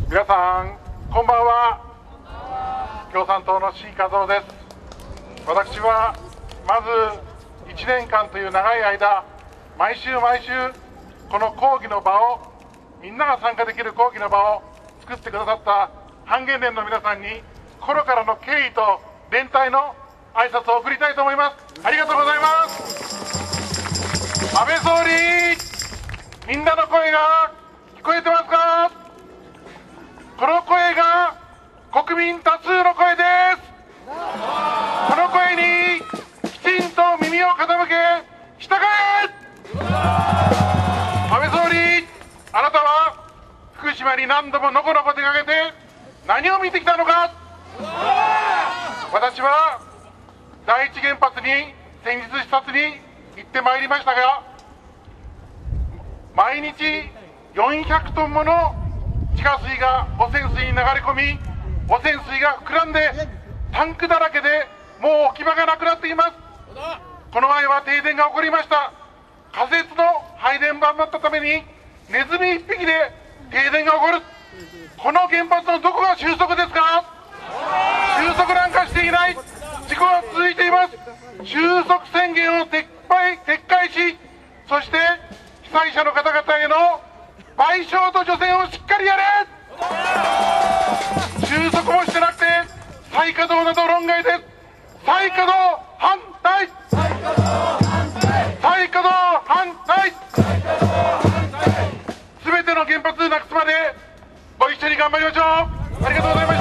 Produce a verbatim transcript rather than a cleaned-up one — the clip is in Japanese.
皆さんこんばんは。共産党の C 和夫です。私はまずいちねんかんという長い間、毎週毎週この抗議の場を、みんなが参加できる抗議の場を作ってくださった半原連の皆さんに心からの敬意と連帯の挨拶を送りたいと思います。ありがとうございます。安倍総理、みんなの声が聞こえてますか？この声が国民多数の声です。この声にきちんと耳を傾け従え。安倍総理、あなたは福島に何度ものこのこ出かけて何を見てきたのか。私は第一原発に先日視察に行ってまいりましたが、毎日よんひゃくトンもの地下水が汚染水に流れ込み、汚染水が膨らんでタンクだらけでもう置き場がなくなっています。この前は停電が起こりました。仮設の配電盤だったためにネズミいっぴきで停電が起こる。この原発のどこが収束ですか？収束なんかしていない。事故が続いています。収束宣言を撤廃撤回し、そして被災者の方々への賠償と除染をしっかりやれ。収束もしてなくて再稼働など論外です。再稼働反対。再稼働反対。すべての原発なくすまでご一緒に頑張りましょう。ありがとうございました。